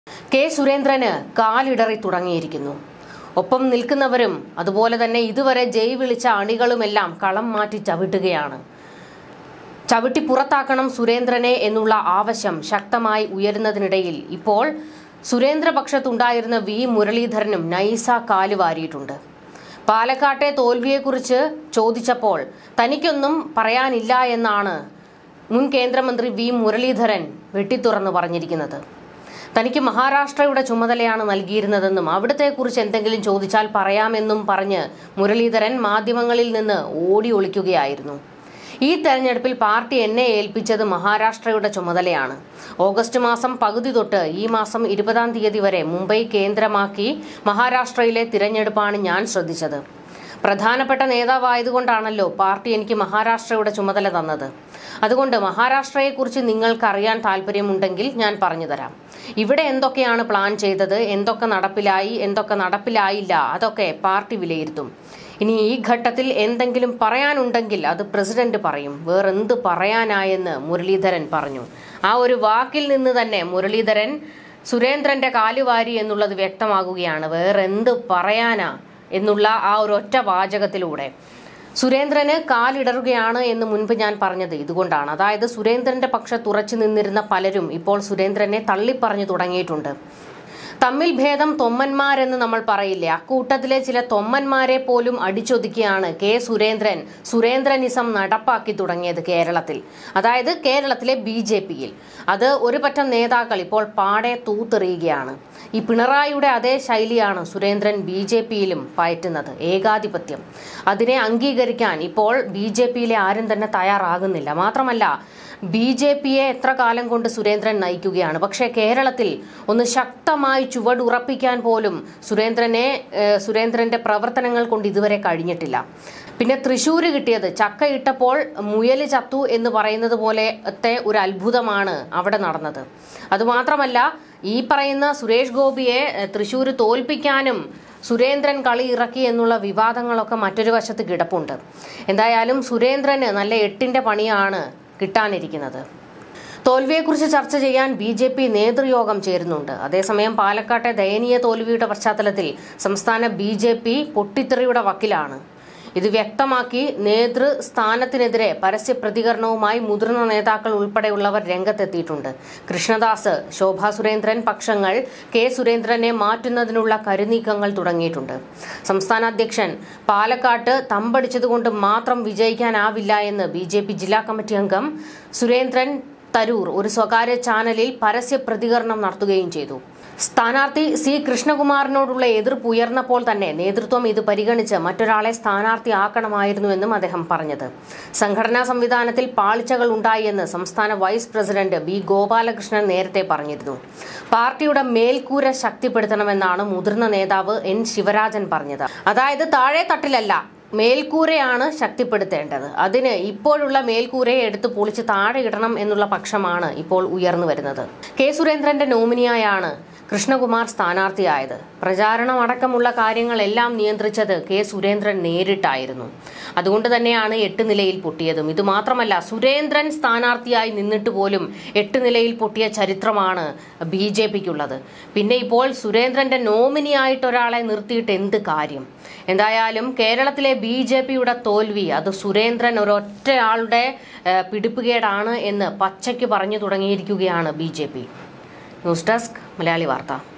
K സുരേന്ദ്രന് കാലിടറി തുടങ്ങിയിരിക്കുന്നു. ഒപ്പം നിൽക്കുന്നവരും അതുപോലെ തന്നെ ഇതുവരെ ജയ് വിളിച്ച അണികളുമെല്ലാം കളം മാറ്റി ചവിട്ടുകയാണ്. ചവിട്ടി പുറത്താക്കണം സുരേന്ദ്രനെ എന്നുള്ള ആവശ്യം ശക്തമായി ഉയരുന്നതിനിടയിൽ ഇപ്പോൾ സുരേന്ദ്രപക്ഷത്തുണ്ടായിരുന്ന വി മുരളീധരനും നൈസ കാലുവാരിയിട്ടുണ്ട്. പാലക്കാട്ടെ തോൽവിയെക്കുറിച്ച് ചോദിച്ചപ്പോൾ തനിക്കൊന്നും പറയാനില്ല എന്നാണ് മുൻ കേന്ദ്രമന്ത്രി വി മുരളീധരൻ വെട്ടിത്തുറന്ന് പറഞ്ഞിരിക്കുന്നത്. തനിക്ക് മഹാരാഷ്ട്രയുടെ ചുമതലയാണ് നൽകിയിരുന്നതെന്നും അവിടത്തെക്കുറിച്ച് എന്തെങ്കിലും ചോദിച്ചാൽ പറയാമെന്നും പറഞ്ഞ് മുരളീധരൻ മാധ്യമങ്ങളിൽ നിന്ന് ഓടി ഒളിക്കുകയായിരുന്നു. ഈ തെരഞ്ഞെടുപ്പിൽ പാർട്ടി എന്നെ ഏൽപ്പിച്ചത് മഹാരാഷ്ട്രയുടെ ചുമതലയാണ്. ഓഗസ്റ്റ് മാസം പകുതി തൊട്ട് ഈ മാസം 20-ാം തീയതി വരെ മുംബൈ കേന്ദ്രമാക്കി മഹാരാഷ്ട്രയിലെ തിരഞ്ഞെടുപ്പാണ് ഞാൻ ശ്രദ്ധിച്ചത്. പ്രധാനപ്പെട്ട നേതാവായതുകൊണ്ടാണല്ലോ പാർട്ടി എനിക്ക് മഹാരാഷ്ട്രയുടെ ചുമതല തന്നത്. അതുകൊണ്ട് മഹാരാഷ്ട്രയെക്കുറിച്ച് നിങ്ങൾക്ക് അറിയാൻ താല്പര്യമുണ്ടെങ്കിൽ ഞാൻ പറഞ്ഞുതരാം. ഇവിടെ എന്തൊക്കെയാണ് പ്ലാൻ ചെയ്തത്, എന്തൊക്കെ നടപ്പിലായി, എന്തൊക്കെ നടപ്പിലായില്ല, അതൊക്കെ പാർട്ടി വിലയിരുത്തും. ഇനി ഈ ഘട്ടത്തിൽ എന്തെങ്കിലും പറയാനുണ്ടെങ്കിൽ അത് പ്രസിഡന്റ് പറയും. വേറെന്ത് പറയാനായെന്ന് മുരളീധരൻ പറഞ്ഞു. ആ ഒരു വാക്കിൽ നിന്ന് തന്നെ മുരളീധരൻ സുരേന്ദ്രന്റെ കാലുവാരി എന്നുള്ളത് വ്യക്തമാകുകയാണ്. വേറെന്ത് പറയാനാ എന്നുള്ള ആ ഒരു ഒറ്റ വാചകത്തിലൂടെ സുരേന്ദ്രന് കാലിടറുകയാണ് എന്ന് മുൻപ് ഞാൻ പറഞ്ഞത് ഇതുകൊണ്ടാണ്. അതായത് സുരേന്ദ്രന്റെ പക്ഷത്തുറച്ചു നിന്നിരുന്ന പലരും ഇപ്പോൾ സുരേന്ദ്രനെ തള്ളിപ്പറഞ്ഞു തുടങ്ങിയിട്ടുണ്ട്. തമ്മിൽ ഭേദം തൊമ്മന്മാരെന്ന് നമ്മൾ പറയില്ലേ, അക്കൂട്ടത്തിലെ ചില തൊമ്മന്മാരെ പോലും അടിച്ചൊതുക്കിയാണ് കെ സുരേന്ദ്രനിസം നടപ്പാക്കി തുടങ്ങിയത് കേരളത്തിൽ. അതായത് കേരളത്തിലെ BJP-യിൽ അത് ഒരു പറ്റം നേതാക്കൾ ഇപ്പോൾ പാടെ തൂത്തെറിയുകയാണ്. ഈ പിണറായിയുടെ അതേ ശൈലിയാണ് സുരേന്ദ്രൻ BJP-യിലും പയറ്റുന്നത്, ഏകാധിപത്യം. അതിനെ അംഗീകരിക്കാൻ ഇപ്പോൾ BJP-യിലെ ആരും തന്നെ തയ്യാറാകുന്നില്ല. മാത്രമല്ല BJP-യെ എത്ര കാലം കൊണ്ട് സുരേന്ദ്രൻ നയിക്കുകയാണ്. പക്ഷേ കേരളത്തിൽ ഒന്ന് ശക്തമായി ചുവടുറപ്പിക്കാൻ പോലും സുരേന്ദ്രന്റെ പ്രവർത്തനങ്ങൾ കൊണ്ട് ഇതുവരെ കഴിഞ്ഞിട്ടില്ല. പിന്നെ തൃശ്ശൂര് കിട്ടിയത് ചക്കയിട്ടപ്പോൾ മുയല് ചത്തു എന്ന് പറയുന്നത് പോലത്തെ ഒരു അത്ഭുതമാണ് അവിടെ നടന്നത്. അതുമാത്രമല്ല ഈ പറയുന്ന സുരേഷ് ഗോപിയെ തൃശ്ശൂര് തോൽപ്പിക്കാനും സുരേന്ദ്രൻ കളി ഇറക്കി എന്നുള്ള വിവാദങ്ങളൊക്കെ മറ്റൊരു വശത്ത് കിടപ്പുണ്ട്. എന്തായാലും സുരേന്ദ്രന് നല്ല 8-ന്റെ പണിയാണ് കിട്ടാനിരിക്കുന്നത്. തോൽവിയെക്കുറിച്ച് ചർച്ച ചെയ്യാൻ BJP നേതൃയോഗം ചേരുന്നുണ്ട്. അതേസമയം പാലക്കാട്ടെ ദയനീയ തോൽവിയുടെ പശ്ചാത്തലത്തിൽ സംസ്ഥാന BJP പൊട്ടിത്തെറിയുടെ വക്കിലാണ്. ഇത് വ്യക്തമാക്കി നേതൃസ്ഥാനത്തിനെതിരെ പരസ്യ പ്രതികരണവുമായി മുതിർന്ന നേതാക്കൾ ഉൾപ്പെടെയുള്ളവർ രംഗത്തെത്തിയിട്ടുണ്ട്. കൃഷ്ണദാസ്, ശോഭാ സുരേന്ദ്രൻ പക്ഷങ്ങൾ കെ സുരേന്ദ്രനെ മാറ്റുന്നതിനുള്ള കരുനീക്കങ്ങൾ തുടങ്ങിയിട്ടുണ്ട്. സംസ്ഥാന അധ്യക്ഷൻ പാലക്കാട്ട് തമ്പടിച്ചതുകൊണ്ട് മാത്രം വിജയിക്കാനാവില്ല എന്ന് BJP ജില്ലാ കമ്മിറ്റി അംഗം സുരേന്ദ്രൻ തരൂർ ഒരു സ്വകാര്യ ചാനലിൽ പരസ്യ പ്രതികരണം നടത്തുകയും ചെയ്തു. സ്ഥാനാർത്ഥി C. കൃഷ്ണകുമാറിനോടുള്ള എതിർപ്പ് ഉയർന്നപ്പോൾ തന്നെ നേതൃത്വം ഇത് പരിഗണിച്ച് മറ്റൊരാളെ സ്ഥാനാർത്ഥിയാക്കണമായിരുന്നുവെന്നും അദ്ദേഹം പറഞ്ഞത്. സംഘടനാ സംവിധാനത്തിൽ പാളിച്ചകൾ ഉണ്ടായെന്ന് സംസ്ഥാന വൈസ് പ്രസിഡന്റ് B. ഗോപാലകൃഷ്ണൻ നേരത്തെ പറഞ്ഞിരുന്നു. പാർട്ടിയുടെ മേൽക്കൂര ശക്തിപ്പെടുത്തണമെന്നാണ് മുതിർന്ന നേതാവ് N. ശിവരാജൻ പറഞ്ഞത്. അതായത് താഴെ തട്ടിലല്ല, മേൽക്കൂരയാണ് ശക്തിപ്പെടുത്തേണ്ടത്. അതിന് ഇപ്പോഴുള്ള മേൽക്കൂരയെ എടുത്ത് പൊളിച്ച് താഴെ ഇടണം എന്നുള്ള പക്ഷമാണ് ഇപ്പോൾ ഉയർന്നു വരുന്നത്. കെ സുരേന്ദ്രന്റെ നോമിനിയായാണ് കൃഷ്ണകുമാർ സ്ഥാനാർത്ഥിയായത്. പ്രചാരണം അടക്കമുള്ള കാര്യങ്ങളെല്ലാം നിയന്ത്രിച്ചത് കെ സുരേന്ദ്രൻ നേരിട്ടായിരുന്നു. അതുകൊണ്ട് തന്നെയാണ് 8 നിലയിൽ പൊട്ടിയതും. ഇതുമാത്രമല്ല, സുരേന്ദ്രൻ സ്ഥാനാർത്ഥിയായി നിന്നിട്ട് പോലും 8 നിലയിൽ പൊട്ടിയ ചരിത്രമാണ് BJP-ക്കുള്ളത്. പിന്നെ ഇപ്പോൾ സുരേന്ദ്രന്റെ നോമിനിയായിട്ട് ഒരാളെ നിർത്തിയിട്ട് എന്ത് കാര്യം? എന്തായാലും കേരളത്തിലെ BJP-യുടെ തോൽവി അത് സുരേന്ദ്രൻ ഒരൊറ്റയാളുടെ പിടിപ്പുകേടാണ് എന്ന് പച്ചയ്ക്ക് പറഞ്ഞു തുടങ്ങിയിരിക്കുകയാണ് BJP. ന്യൂസ് ഡെസ്ക് മലയാളി വാർത്ത.